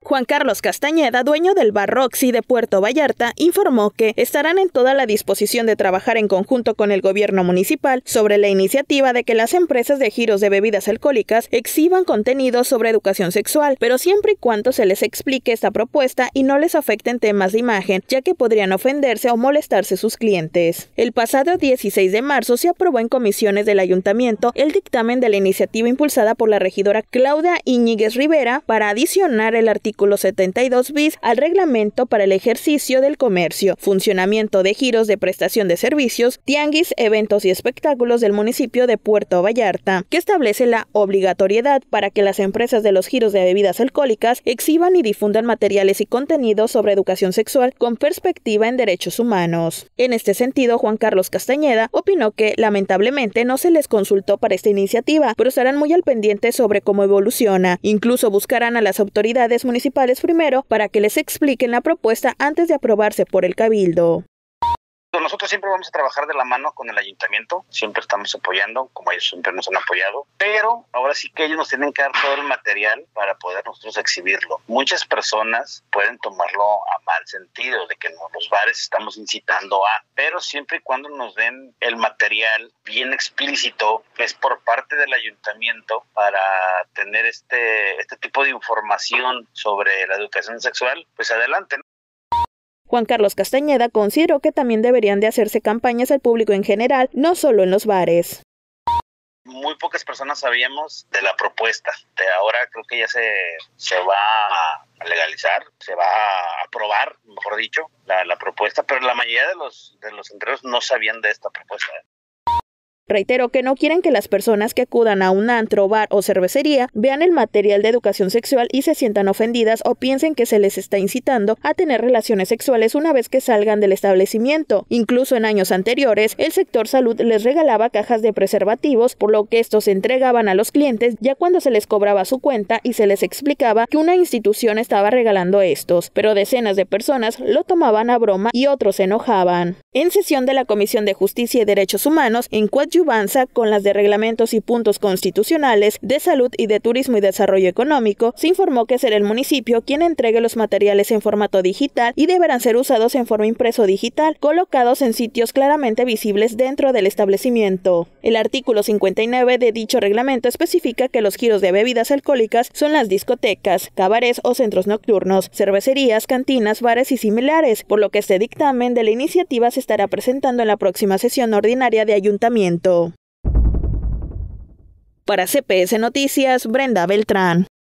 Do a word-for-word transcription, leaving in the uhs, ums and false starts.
Juan Carlos Castañeda, dueño del bar Roxy de Puerto Vallarta, informó que estarán en toda la disposición de trabajar en conjunto con el gobierno municipal sobre la iniciativa de que las empresas de giros de bebidas alcohólicas exhiban contenido sobre educación sexual, pero siempre y cuando se les explique esta propuesta y no les afecten temas de imagen, ya que podrían ofenderse o molestarse sus clientes. El pasado dieciséis de marzo se aprobó en comisiones del ayuntamiento el dictamen de la iniciativa impulsada por la regidora Claudia Íñiguez Rivera para adicionar el artículo setenta y dos bis al reglamento para el ejercicio del comercio, funcionamiento de giros de prestación de servicios, tianguis, eventos y espectáculos del municipio de Puerto Vallarta, que establece la obligatoriedad para que las empresas de los giros de bebidas alcohólicas exhiban y difundan materiales y contenidos sobre educación sexual con perspectiva en derechos humanos. En este sentido, Juan Carlos Castañeda opinó que lamentablemente no se les consultó para esta iniciativa, pero estarán muy al pendiente sobre cómo evoluciona. Incluso buscarán a las autoridades municipales primero para que les expliquen la propuesta antes de aprobarse por el Cabildo. Nosotros siempre vamos a trabajar de la mano con el ayuntamiento, siempre estamos apoyando, como ellos siempre nos han apoyado, pero ahora sí que ellos nos tienen que dar todo el material para poder nosotros exhibirlo. Muchas personas pueden tomarlo a mal sentido, de que en los bares estamos incitando a, pero siempre y cuando nos den el material bien explícito, que es por parte del ayuntamiento, para tener este, este tipo de información sobre la educación sexual, pues adelante, ¿no? Juan Carlos Castañeda consideró que también deberían de hacerse campañas al público en general, no solo en los bares. Muy pocas personas sabíamos de la propuesta. De ahora creo que ya se, se va a legalizar, se va a aprobar, mejor dicho, la, la propuesta, pero la mayoría de los, de los entreros no sabían de esta propuesta. Reiteró que no quieren que las personas que acudan a un antro, bar o cervecería vean el material de educación sexual y se sientan ofendidas o piensen que se les está incitando a tener relaciones sexuales una vez que salgan del establecimiento. Incluso en años anteriores, el sector salud les regalaba cajas de preservativos, por lo que estos se entregaban a los clientes ya cuando se les cobraba su cuenta y se les explicaba que una institución estaba regalando estos, pero decenas de personas lo tomaban a broma y otros se enojaban. En sesión de la Comisión de Justicia y Derechos Humanos, en coadyuvanza con las de reglamentos y puntos constitucionales, de salud y de turismo y desarrollo económico, se informó que será el municipio quien entregue los materiales en formato digital y deberán ser usados en forma impreso digital, colocados en sitios claramente visibles dentro del establecimiento. El artículo cincuenta y nueve de dicho reglamento especifica que los giros de bebidas alcohólicas son las discotecas, cabarets o centros nocturnos, cervecerías, cantinas, bares y similares, por lo que este dictamen de la iniciativa se estará presentando en la próxima sesión ordinaria de ayuntamiento. Para C P S Noticias, Brenda Beltrán.